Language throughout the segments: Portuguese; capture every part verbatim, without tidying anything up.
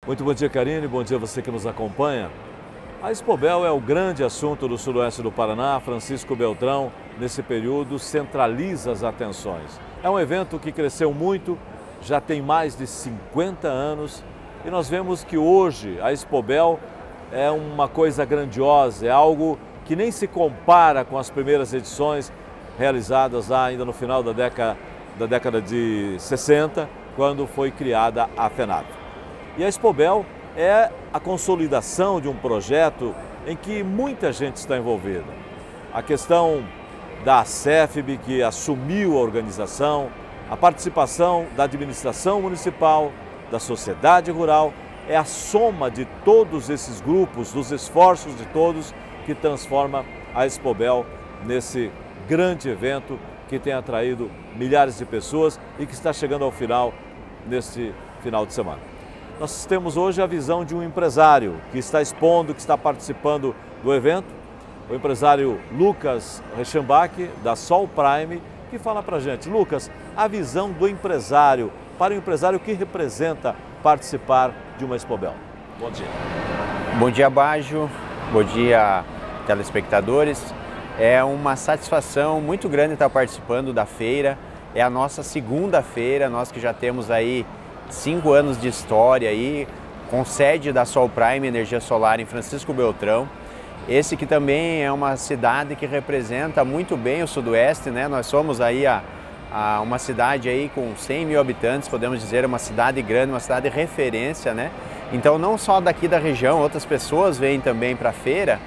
Muito bom dia, Karine. Bom dia a você que nos acompanha. A Expobel é o grande assunto do sudoeste do Paraná. Francisco Beltrão, nesse período, centraliza as atenções. É um evento que cresceu muito, já tem mais de cinquenta anos e nós vemos que hoje a Expobel é uma coisa grandiosa, é algo que nem se compara com as primeiras edições realizadas lá ainda no final da década, da década de sessenta, quando foi criada a FENAP. E a Expobel é a consolidação de um projeto em que muita gente está envolvida. A questão da CEFB, que assumiu a organização, a participação da administração municipal, da sociedade rural, é a soma de todos esses grupos, dos esforços de todos, que transforma a Expobel nesse grande evento que tem atraído milhares de pessoas e que está chegando ao final neste final de semana. Nós temos hoje a visão de um empresário que está expondo, que está participando do evento, o empresário Lucas Reichenbach, da Sol Prime, que fala para a gente. Lucas, a visão do empresário, para o empresário que representa participar de uma Expobel. Bom dia. Bom dia, Bajo. Bom dia, telespectadores. É uma satisfação muito grande estar participando da feira. É a nossa segunda feira, nós que já temos aí cinco anos de história aí, com sede da Sol Prime Energia Solar em Francisco Beltrão. Esse que também é uma cidade que representa muito bem o sudoeste, né? Nós somos aí a, a uma cidade aí com cem mil habitantes, podemos dizer, uma cidade grande, uma cidade referência, né? Então não só daqui da região, outras pessoas vêm também para a feira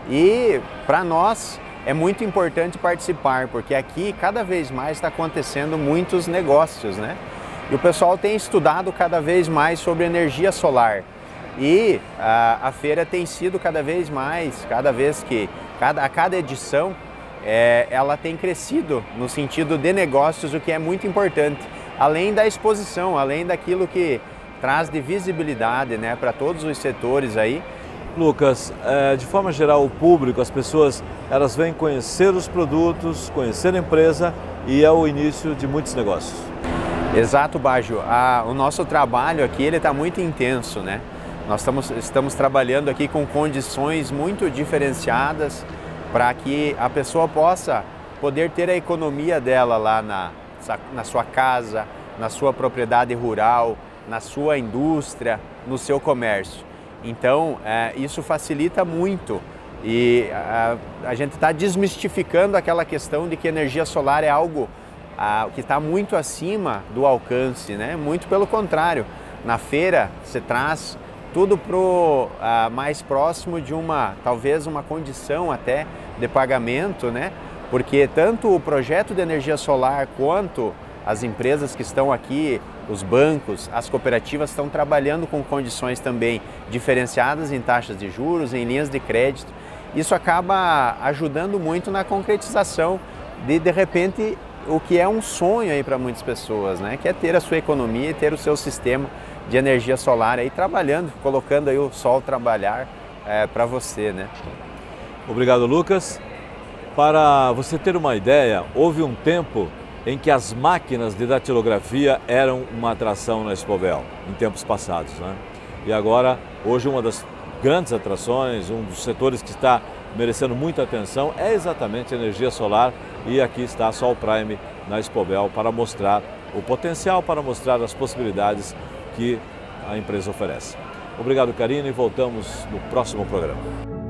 e para nós é muito importante participar, porque aqui cada vez mais está acontecendo muitos negócios, né? E o pessoal tem estudado cada vez mais sobre energia solar. E a, a feira tem sido cada vez mais, cada vez que, cada, a cada edição, é, ela tem crescido no sentido de negócios, o que é muito importante. Além da exposição, além daquilo que traz de visibilidade, né, para todos os setores aí. Lucas, é, de forma geral, o público, as pessoas, elas vêm conhecer os produtos, conhecer a empresa e é o início de muitos negócios. Exato, Bajo. A, o nosso trabalho aqui ele está muito intenso, né? Nós estamos, estamos trabalhando aqui com condições muito diferenciadas para que a pessoa possa poder ter a economia dela lá na, na sua casa, na sua propriedade rural, na sua indústria, no seu comércio. Então, é, isso facilita muito e a, a gente está desmistificando aquela questão de que energia solar é algo a, que está muito acima do alcance, né? Muito pelo contrário, na feira você traz tudo pro uh, mais próximo de uma, talvez uma condição até de pagamento, né? Porque tanto o projeto de energia solar quanto as empresas que estão aqui, os bancos, as cooperativas estão trabalhando com condições também diferenciadas em taxas de juros, em linhas de crédito. Isso acaba ajudando muito na concretização de, de repente, o que é um sonho aí para muitas pessoas, né? Que é ter a sua economia e ter o seu sistema de energia solar aí trabalhando, colocando aí o sol trabalhar é, para você, né? Obrigado, Lucas. Para você ter uma ideia, houve um tempo em que as máquinas de datilografia eram uma atração na Expobel, em tempos passados, né? E agora, hoje, uma das grandes atrações, um dos setores que está merecendo muita atenção é exatamente a energia solar e aqui está a Sol Prime na Expobel para mostrar o potencial, para mostrar as possibilidades que a empresa oferece. Obrigado, Karine, e voltamos no próximo programa.